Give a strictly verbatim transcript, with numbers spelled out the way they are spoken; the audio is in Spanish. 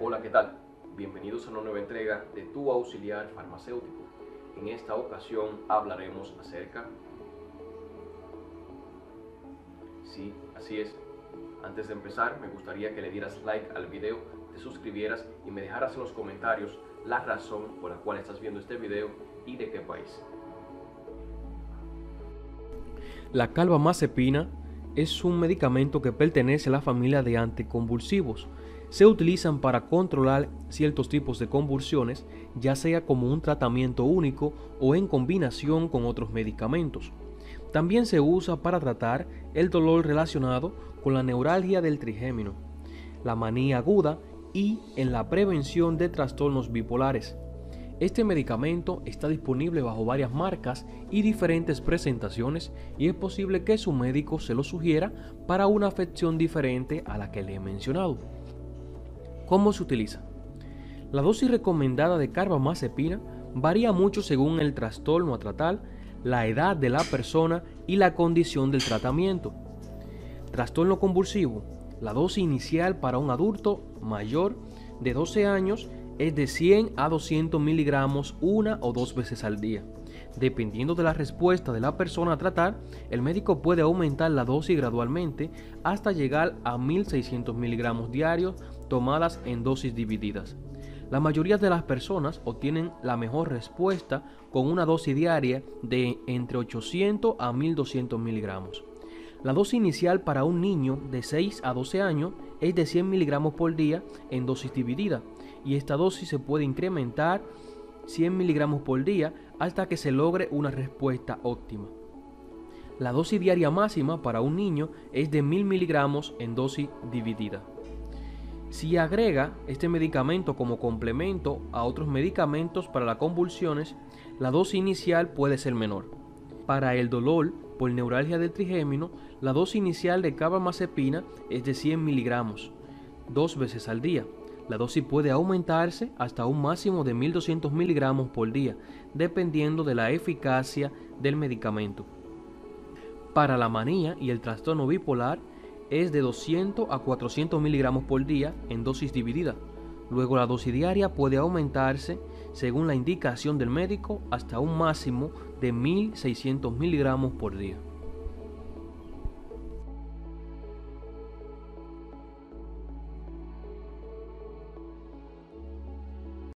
Hola, ¿qué tal? Bienvenidos a una nueva entrega de Tu Auxiliar Farmacéutico. En esta ocasión hablaremos acerca... Sí, así es. Antes de empezar, me gustaría que le dieras like al video, te suscribieras y me dejaras en los comentarios la razón por la cual estás viendo este video y de qué país. La carbamazepina es un medicamento que pertenece a la familia de anticonvulsivos. Se utilizan para controlar ciertos tipos de convulsiones, ya sea como un tratamiento único o en combinación con otros medicamentos. También se usa para tratar el dolor relacionado con la neuralgia del trigémino, la manía aguda y en la prevención de trastornos bipolares. Este medicamento está disponible bajo varias marcas y diferentes presentaciones y es posible que su médico se lo sugiera para una afección diferente a la que le he mencionado. ¿Cómo se utiliza? La dosis recomendada de carbamazepina varía mucho según el trastorno a tratar, la edad de la persona y la condición del tratamiento. Trastorno convulsivo. La dosis inicial para un adulto mayor de doce años es de cien a doscientos miligramos una o dos veces al día. Dependiendo de la respuesta de la persona a tratar, el médico puede aumentar la dosis gradualmente hasta llegar a mil seiscientos miligramos diarios tomadas en dosis divididas. La mayoría de las personas obtienen la mejor respuesta con una dosis diaria de entre ochocientos a mil doscientos miligramos. La dosis inicial para un niño de seis a doce años es de cien miligramos por día en dosis dividida, y esta dosis se puede incrementar cien miligramos por día hasta que se logre una respuesta óptima. La dosis diaria máxima para un niño es de mil miligramos en dosis dividida. Si agrega este medicamento como complemento a otros medicamentos para las convulsiones, la dosis inicial puede ser menor. Para el dolor por neuralgia del trigémino, la dosis inicial de carbamazepina es de cien miligramos, dos veces al día. La dosis puede aumentarse hasta un máximo de mil doscientos miligramos por día, dependiendo de la eficacia del medicamento. Para la manía y el trastorno bipolar, es de doscientos a cuatrocientos miligramos por día en dosis dividida. Luego la dosis diaria puede aumentarse según la indicación del médico hasta un máximo de mil seiscientos miligramos por día.